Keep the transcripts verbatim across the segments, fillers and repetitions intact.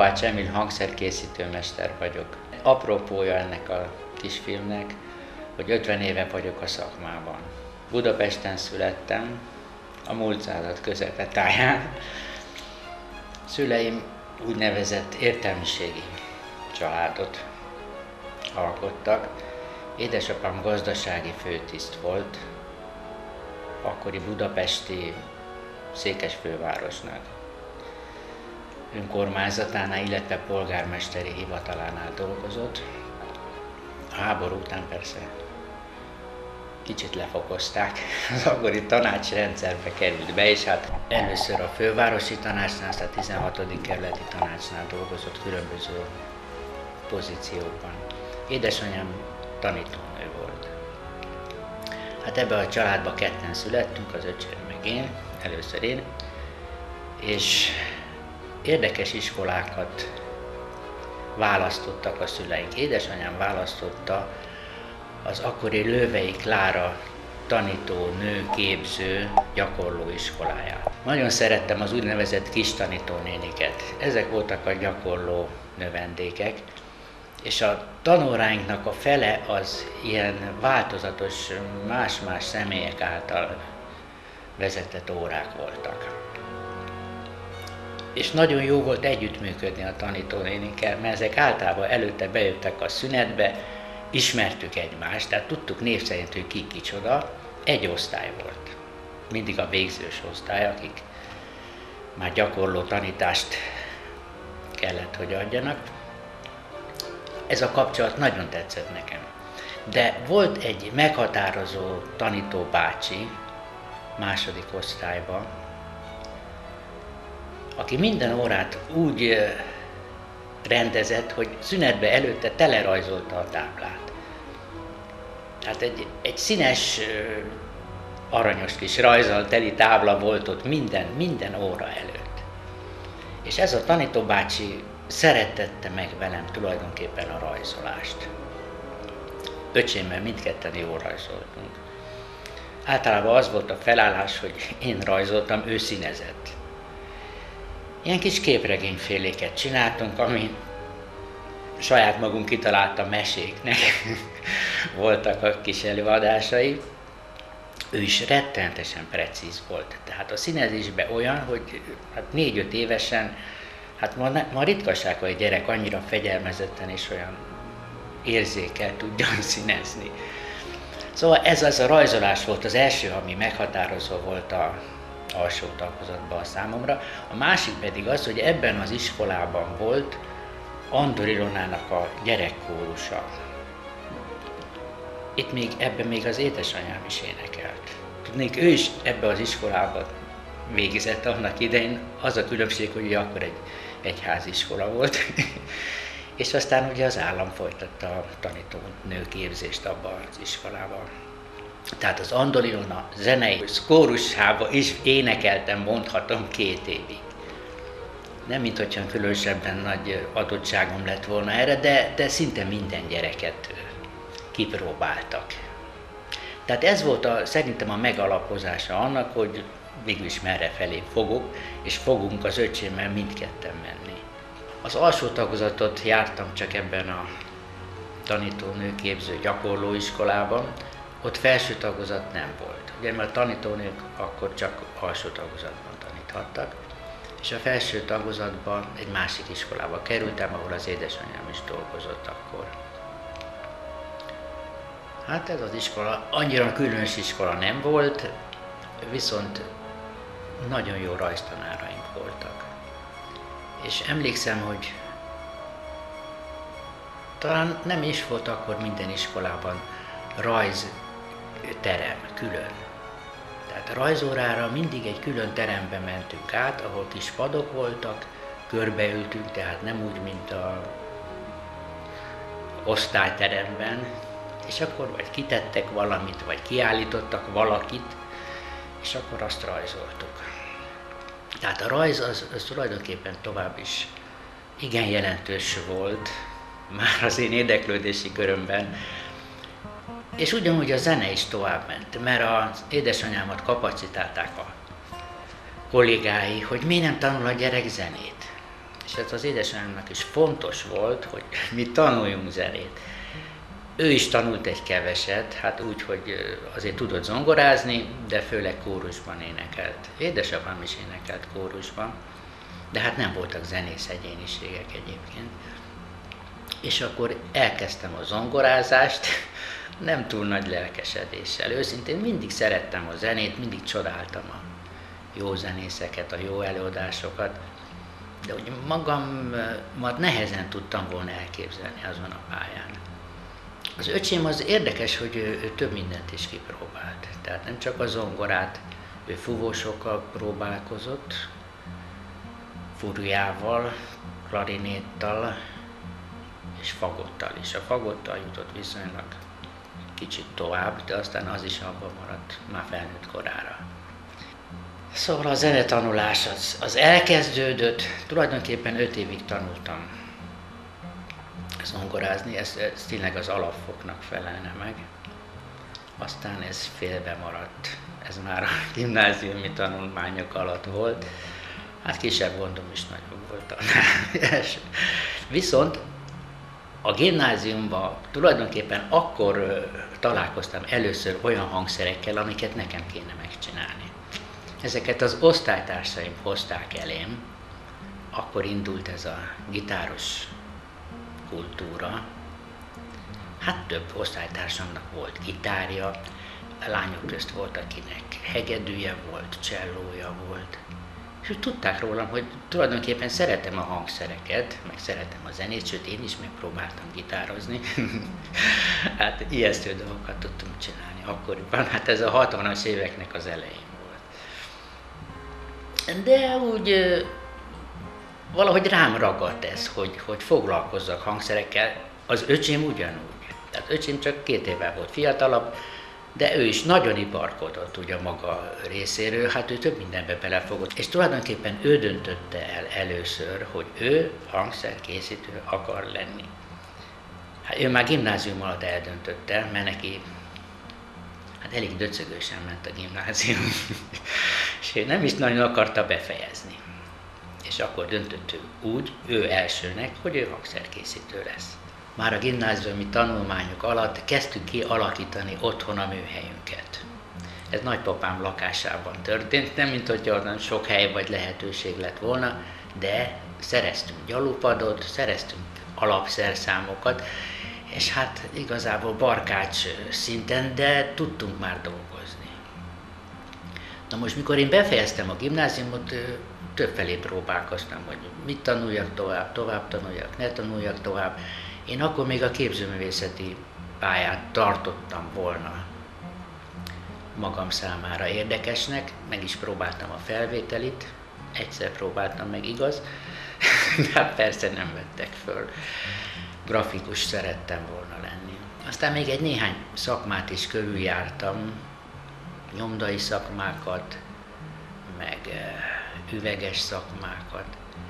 Kovács Emil hangszerkészítőmester vagyok. Apropója ennek a kisfilmnek, hogy ötven éve vagyok a szakmában. Budapesten születtem, a múlt század közepetáján. Szüleim úgynevezett értelmiségi családot alkottak. Édesapám gazdasági főtiszt volt, akkori budapesti Székesfővárosnak önkormányzatánál, illetve polgármesteri hivatalánál dolgozott. A háború után persze kicsit lefokozták, az akkori tanácsrendszerbe került be, és hát először a fővárosi tanácsnál, aztán a tizenhatodik kerületi tanácsnál dolgozott különböző pozíciókban. Édesanyám tanítónő volt. Hát ebbe a családba ketten születtünk, az öcsém meg én, először én, és érdekes iskolákat választottak a szüleink. Édesanyám választotta az akkori Lővei Klára tanítónő képző gyakorlóiskoláját. Nagyon szerettem az úgynevezett kis tanítónéniket. Ezek voltak a gyakorló növendékek, és a tanóráinknak a fele az ilyen változatos, más-más személyek által vezetett órák voltak. És nagyon jó volt együttműködni a tanítónénikkel, mert ezek általában előtte bejöttek a szünetbe, ismertük egymást, tehát tudtuk név szerint, hogy ki kicsoda. Egy osztály volt, mindig a végzős osztály, akik már gyakorló tanítást kellett, hogy adjanak. Ez a kapcsolat nagyon tetszett nekem. De volt egy meghatározó tanító bácsi második osztályban, aki minden órát úgy rendezett, hogy szünetbe előtte telerajzolta a táblát. Tehát egy, egy színes, aranyos kis rajzzal teli tábla volt ott minden, minden óra előtt. És ez a tanítóbácsi szerettette meg velem tulajdonképpen a rajzolást. Öcsémmel mindketten jól rajzoltunk. Általában az volt a felállás, hogy én rajzoltam, ő színezett. Ilyen kis képregényféléket csináltunk, ami saját magunk kitalálta meséknek voltak a kis előadásai. Ő is rettenetesen precíz volt. Tehát a színezésben olyan, hogy hát négy-öt évesen, hát ma, ma ritkaság, hogy egy gyerek annyira fegyelmezetten és olyan érzékel tudjon színezni. Szóval ez az a rajzolás volt az első, ami meghatározó volt a alsó tagozatban a számomra. A másik pedig az, hogy ebben az iskolában volt Andor Ilonának a gyerekkórusa. Itt még, ebben még az édesanyám is énekelt. Tudnék, ő is ebbe az iskolában végzett annak idején, az a különbség, hogy ugye akkor egy egyháziskola volt, és aztán ugye az állam folytatta a tanítónőképzést abban az iskolában. Tehát az Andor Ilona zenei kórusába is énekeltem, mondhatom, két évig. Nem mint hogyha különösebben nagy adottságom lett volna erre, de, de szinte minden gyereket kipróbáltak. Tehát ez volt a, szerintem a megalapozása annak, hogy végül is merre felé fogok, és fogunk az öcsémmel mindketten menni. Az alsó tagozatot jártam csak ebben a tanítónőképző gyakorlóiskolában, ott felső tagozat nem volt. Ugye, mert a tanítónők akkor csak alsó tagozatban taníthattak, és a felső tagozatban egy másik iskolába kerültem, ahol az édesanyám is dolgozott akkor. Hát ez az iskola annyira különös iskola nem volt, viszont nagyon jó rajztanáraink voltak. És emlékszem, hogy talán nem is volt akkor minden iskolában rajzterem külön. Tehát a rajzórára mindig egy külön terembe mentünk át, ahol kis padok voltak, körbeültünk, tehát nem úgy, mint a osztályteremben, és akkor vagy kitettek valamit, vagy kiállítottak valakit, és akkor azt rajzoltuk. Tehát a rajz az, az tulajdonképpen tovább is igen jelentős volt, már az én érdeklődési körömben, és ugyanúgy a zene is tovább ment, mert az édesanyámat kapacitálták a kollégái, hogy miért nem tanul a gyerek zenét. És ez az édesanyámnak is fontos volt, hogy mi tanuljunk zenét. Ő is tanult egy keveset, hát úgy, hogy azért tudott zongorázni, de főleg kórusban énekelt. Édesapám is énekelt kórusban, de hát nem voltak zenész egyéniségek egyébként. És akkor elkezdtem a zongorázást, nem túl nagy lelkesedéssel. Őszintén mindig szerettem a zenét, mindig csodáltam a jó zenészeket, a jó előadásokat, de hogy magamat nehezen tudtam volna elképzelni azon a pályán. Az öcsém az érdekes, hogy ő, ő több mindent is kipróbált. Tehát nem csak a zongorát, ő fúvósokkal próbálkozott, furujával, klarinéttal és fagottal is. A fagottal jutott viszonylag kicsit tovább, de aztán az is abban maradt már felnőtt korára. Szóval a zenetanulás az, az elkezdődött, tulajdonképpen öt évig tanultam zongorázni, ez, ez tényleg az alapfoknak felelne meg. Aztán ez félbe maradt, ez már a gimnáziumi tanulmányok alatt volt. Hát kisebb gondom is nagyobb volt annál. Viszont a gimnáziumban tulajdonképpen akkor találkoztam először olyan hangszerekkel, amiket nekem kéne megcsinálni. Ezeket az osztálytársaim hozták elém, akkor indult ez a gitáros kultúra. Hát több osztálytársamnak volt gitárja, a lányok közt volt, akinek hegedűje volt, csellója volt. És úgy tudták rólam, hogy tulajdonképpen szeretem a hangszereket, meg szeretem a zenét, sőt én is megpróbáltam gitározni. Hát ijesztő dolgokat tudtunk csinálni akkoriban, hát ez a hatvanas éveknek az elején volt. De úgy valahogy rám ragadt ez, hogy, hogy foglalkozzak hangszerekkel, az öcsém ugyanúgy. Tehát öcsém csak két évvel volt fiatalabb, de ő is nagyon iparkodott ugye maga részéről, hát ő több mindenbe belefogott. És tulajdonképpen ő döntötte el először, hogy ő hangszerkészítő akar lenni. Hát ő már gimnázium alatt eldöntötte, mert neki hát elég döcögősen ment a gimnázium, és ő nem is nagyon akarta befejezni. És akkor döntött ő úgy, ő elsőnek, hogy ő hangszerkészítő lesz. Már a gimnáziumi tanulmányok alatt kezdtük ki alakítani otthon a műhelyünket. Ez nagypapám lakásában történt, nem mint hogy olyan sok hely vagy lehetőség lett volna, de szereztünk gyalupadot, szereztünk alapszerszámokat, és hát igazából barkács szinten, de tudtunk már dolgozni. Na most, mikor én befejeztem a gimnáziumot, többfelé próbálkoztam, hogy mit tanuljak tovább, tovább tanuljak, ne tanuljak tovább. Én akkor még a képzőművészeti pályát tartottam volna magam számára érdekesnek, meg is próbáltam a felvételit, egyszer próbáltam meg, igaz, de persze nem vettek föl. Grafikus szerettem volna lenni. Aztán még egy néhány szakmát is körüljártam, nyomdai szakmákat, meg üveges szakmákat.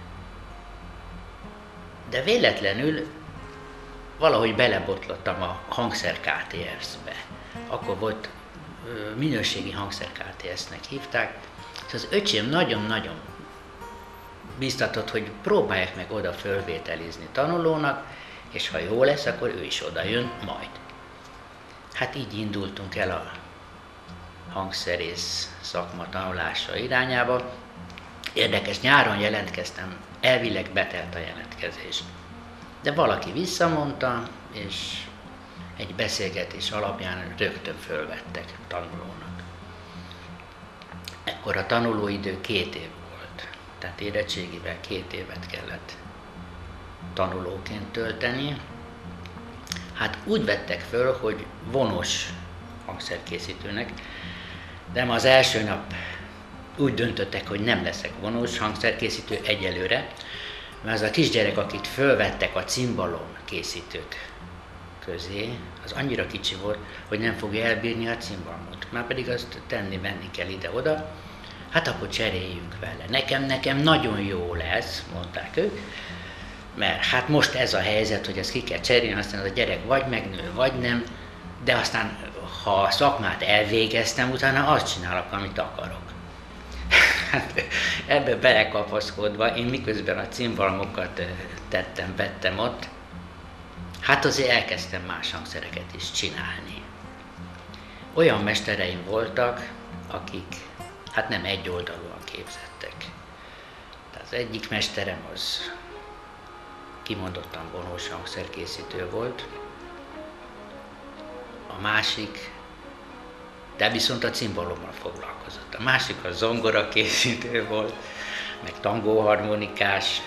De véletlenül valahogy belebotlottam a hangszer ká té es-be. Akkor volt minőségi hangszer ká té es-nek hívták, és az öcsém nagyon-nagyon biztatott, hogy próbálják meg oda fölvételizni tanulónak, és ha jó lesz, akkor ő is oda jön majd. Hát így indultunk el a hangszerész szakma tanulása irányába. Érdekes, nyáron jelentkeztem, elvileg betelt a jelentkezés. De valaki visszamondta, és egy beszélgetés alapján rögtön fölvettek tanulónak. Ekkor a tanulóidő két év volt, tehát érettségivel két évet kellett tanulóként tölteni. Hát úgy vettek föl, hogy vonós hangszerkészítőnek, de ma az első nap úgy döntöttek, hogy nem leszek vonós hangszerkészítő egyelőre, mert az a kisgyerek, akit fölvettek a cimbalom készítők közé, az annyira kicsi volt, hogy nem fogja elbírni a cimbalmot. Már pedig azt tenni-venni kell ide-oda, hát akkor cseréljünk vele. Nekem, nekem nagyon jó lesz, mondták ők, mert hát most ez a helyzet, hogy ezt ki kell cserélni, aztán az a gyerek vagy megnő, vagy nem, de aztán, ha a szakmát elvégeztem, utána azt csinálok, amit akarok. Hát ebbe belekapaszkodva, én miközben a cimbalomokat tettem, vettem ott, hát azért elkezdtem más hangszereket is csinálni. Olyan mestereim voltak, akik hát nem egyoldalúan képzettek. Tehát az egyik mesterem az kimondottan vonós hangszerkészítő volt, a másik, de viszont a cimbalommal foglalkozott. A másik a zongora készítő volt, meg tangóharmonikás.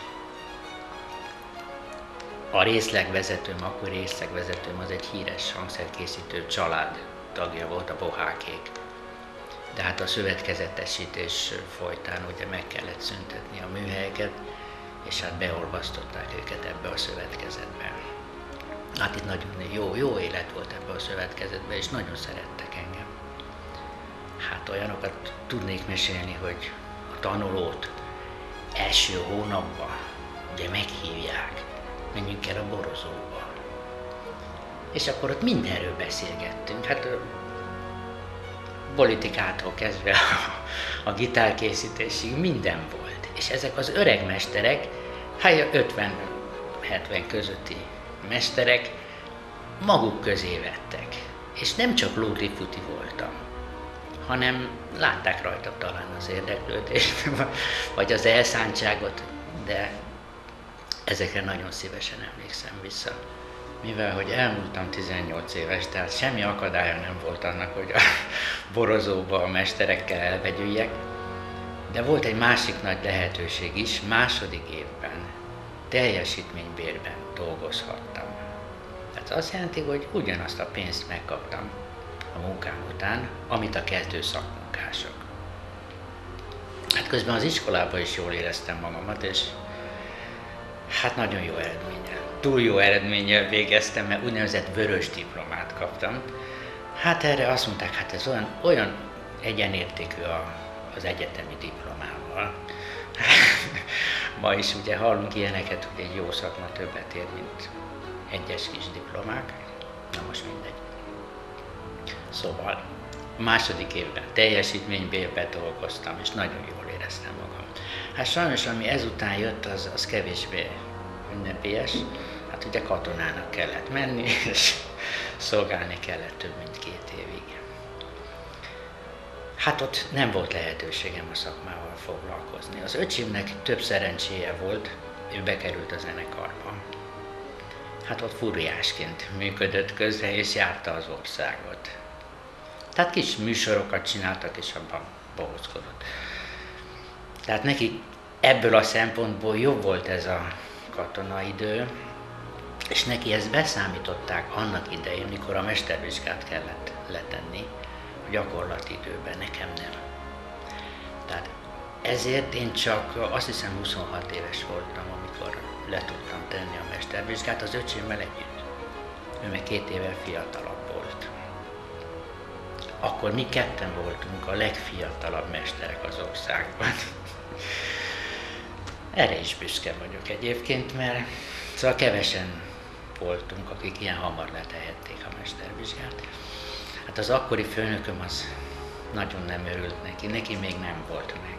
A részlegvezetőm, akkor részlegvezetőm az egy híres hangszerkészítő család tagja volt, a Bohákék. De hát a szövetkezetesítés folytán ugye meg kellett szüntetni a műhelyeket, és hát beolvasztották őket ebbe a szövetkezetbe. Hát itt nagyon jó, jó élet volt ebbe a szövetkezetbe, és nagyon szerettek engem. Hát olyanokat tudnék mesélni, hogy a tanulót első hónapban ugye meghívják, menjünk el a Borozóba. És akkor ott mindenről beszélgettünk. Hát politikától kezdve a, a gitárkészítésig minden volt. És ezek az öreg mesterek, hát ötven-hetven közötti mesterek maguk közé vettek. És nem csak lóti-futi voltam, hanem látták rajta talán az érdeklődést, vagy az elszántságot, de ezekre nagyon szívesen emlékszem vissza. Mivel, hogy elmúltam tizennyolc éves, tehát semmi akadálya nem volt annak, hogy a Borozóba a mesterekkel elvegyüljek, de volt egy másik nagy lehetőség is, második évben teljesítménybérben dolgozhattam. Tehát azt jelenti, hogy ugyanazt a pénzt megkaptam a munkám után, amit a kettő szakmunkások. Hát közben az iskolában is jól éreztem magamat, és hát nagyon jó eredménnyel, túl jó eredménnyel végeztem, mert úgynevezett vörös diplomát kaptam. Hát erre azt mondták, hát ez olyan, olyan egyenértékű a, az egyetemi diplomával. Ma is ugye hallunk ilyeneket, hogy egy jó szakma többet ér, mint egyes kis diplomák. Na most mindegy. Szóval második évben teljesítménybérben dolgoztam, és nagyon jól éreztem magam. Hát sajnos, ami ezután jött, az, az kevésbé ünnepélyes. Hát ugye katonának kellett menni, és szolgálni kellett több mint két évig. Hát ott nem volt lehetőségem a szakmával foglalkozni. Az öcsimnek több szerencséje volt, ő bekerült a zenekarba. Hát ott fúriásként működött közre, és járta az országot. Tehát kis műsorokat csináltak, és abban bohózkodott. Tehát neki ebből a szempontból jobb volt ez a katonaidő, és neki ezt beszámították annak idején, mikor a mestervizsgát kellett letenni, a gyakorlati időben, nekem nem. Tehát ezért én csak azt hiszem huszonhat éves voltam, amikor le tudtam tenni a mestervizsgát az öcsémmel együtt. Ő meg két évvel fiatalabb volt. Akkor mi ketten voltunk a legfiatalabb mesterek az országban. Erre is büszke vagyok egyébként, mert szóval kevesen voltunk, akik ilyen hamar letehették a mestervizsgát. Hát az akkori főnököm az nagyon nem örült neki, neki még nem volt meg.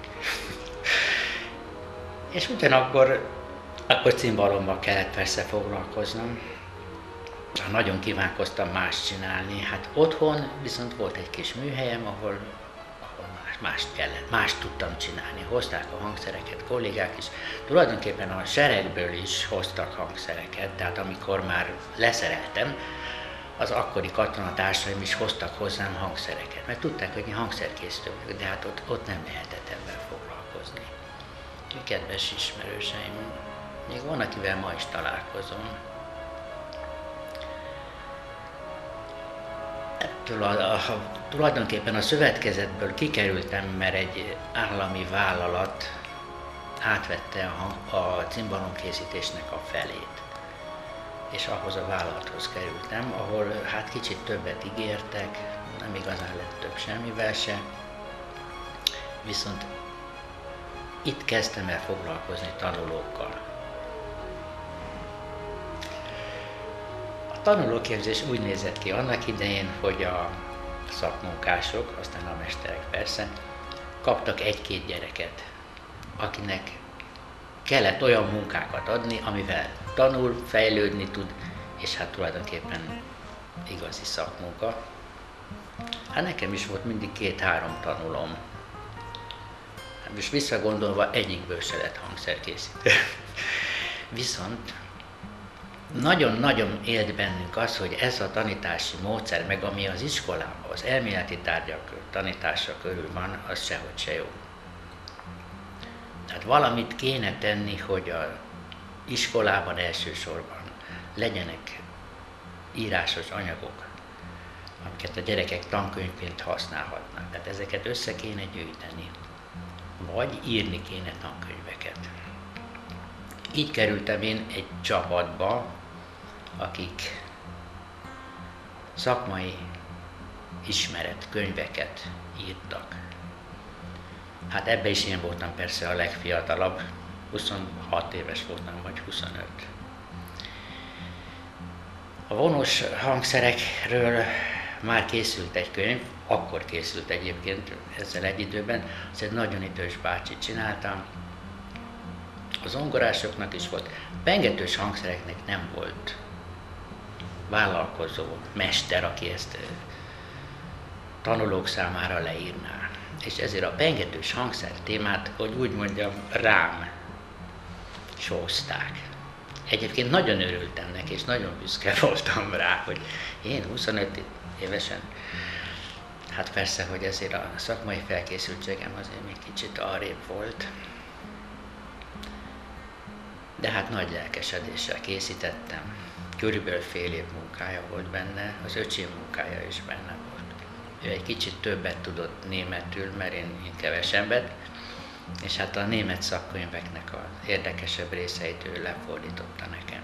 És ugyanakkor akkor cimbalommal kellett persze foglalkoznom. Nagyon kívánkoztam más csinálni. Hát otthon viszont volt egy kis műhelyem, ahol, ahol más, mást kellett, mást tudtam csinálni. Hozták a hangszereket, kollégák is. Tulajdonképpen a seregből is hoztak hangszereket, tehát amikor már leszereltem, az akkori katonatársaim is hoztak hozzám hangszereket, mert tudták, hogy én hangszerkészítő vagyok, de hát ott, ott nem lehetett ebben foglalkozni. Kedves ismerőseim, még van, akivel ma is találkozom. Ettől a, a, tulajdonképpen a szövetkezetből kikerültem, mert egy állami vállalat átvette a, a cimbalomkészítésnek a felét. És ahhoz a vállalathoz kerültem, ahol hát kicsit többet ígértek, nem igazán lett több semmivel se. Viszont itt kezdtem el foglalkozni tanulókkal. A tanulóképzés úgy nézett ki annak idején, hogy a szakmunkások, aztán a mesterek persze, kaptak egy-két gyereket, akinek kellett olyan munkákat adni, amivel tanul, fejlődni tud, és hát tulajdonképpen igazi szakmunka. Hát nekem is volt mindig két-három tanulom. Hát most visszagondolva egyikből se lett hangszerkészítő. Viszont nagyon-nagyon élt bennünk az, hogy ez a tanítási módszer, meg ami az iskolában, az elméleti tárgyak tanítása körül van, az sehogy se jó. Tehát valamit kéne tenni, hogy az iskolában elsősorban legyenek írásos anyagok, amiket a gyerekek tankönyvként használhatnak. Tehát ezeket össze kéne gyűjteni, vagy írni kéne tankönyveket. Így kerültem én egy csapatba, akik szakmai ismeretkönyveket írtak. Hát ebbe is én voltam persze a legfiatalabb, huszonhat éves voltam, vagy huszonöt. A vonós hangszerekről már készült egy könyv, akkor készült egyébként ezzel egy időben, az egy nagyon idős bácsi csináltam. A zongorásoknak is volt, pengetős hangszereknek nem volt vállalkozó mester, aki ezt tanulók számára leírná. És ezért a pengetős hangszer témát, hogy úgy mondjam, rám sózták. Egyébként nagyon örültem neki, és nagyon büszke voltam rá, hogy én huszonöt évesen, hát persze, hogy ezért a szakmai felkészültségem azért még kicsit arrébb volt, de hát nagy lelkesedéssel készítettem. Körülbelül fél év munkája volt benne, az öcsém munkája is benne volt. Ő egy kicsit többet tudott németül, mert én, én kevesebbet, és hát a német szakkönyveknek az érdekesebb részeit ő lefordította nekem.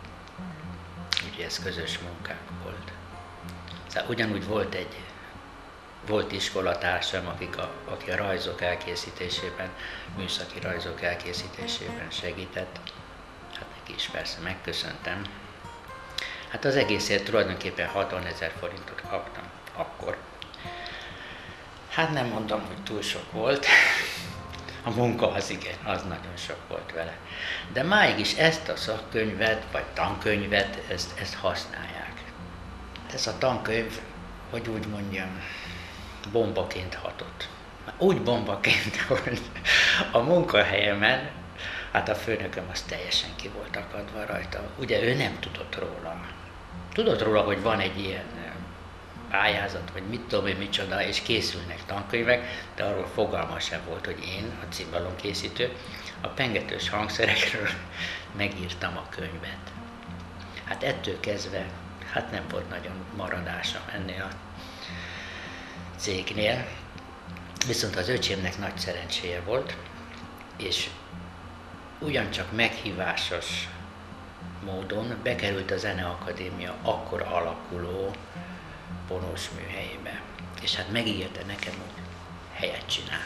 Úgyhogy ez közös munkák volt. Szóval ugyanúgy volt egy, volt iskolatársam, akik a, aki a rajzok elkészítésében, műszaki rajzok elkészítésében segített. Hát neki is persze megköszöntem. Hát az egészért tulajdonképpen hatvanezer forintot kaptam akkor. Hát nem mondom, hogy túl sok volt. A munka az igen, az nagyon sok volt vele. De máig is ezt a szakkönyvet, vagy tankönyvet, ezt, ezt használják. Ez a tankönyv, hogy úgy mondjam, bombaként hatott. Úgy bombaként, hogy a munkahelyemen, hát a főnököm az teljesen ki volt akadva rajta. Ugye ő nem tudott róla. Tudott róla, hogy van egy ilyen pályázat, vagy mit tudom én micsoda, és készülnek tankönyvek, de arról fogalma sem volt, hogy én, a cimbalomkészítő, a pengetős hangszerekről megírtam a könyvet. Hát ettől kezdve, hát nem volt nagyon maradása ennél a cégnél, viszont az öcsémnek nagy szerencséje volt, és ugyancsak meghívásos módon bekerült a Zeneakadémia akkor alakuló vonós műhelyébe. És hát megígérte nekem, hogy helyet csinál.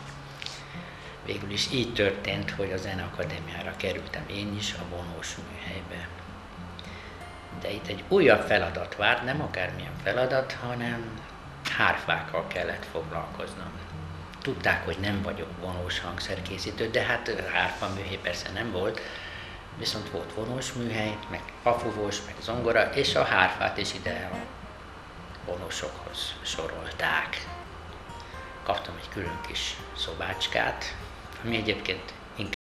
Végül is így történt, hogy a Zeneakadémiára kerültem én is a vonós műhelybe. De itt egy újabb feladat várt, nem akármilyen feladat, hanem hárfákkal kellett foglalkoznom. Tudták, hogy nem vagyok vonós hangszerkészítő, de hát hárfa műhely persze nem volt, viszont volt vonós műhely, meg pafuvós, meg zongora, és a hárfát is ide a vonósokhoz sorolták. Kaptam egy külön kis szobácskát, ami egyébként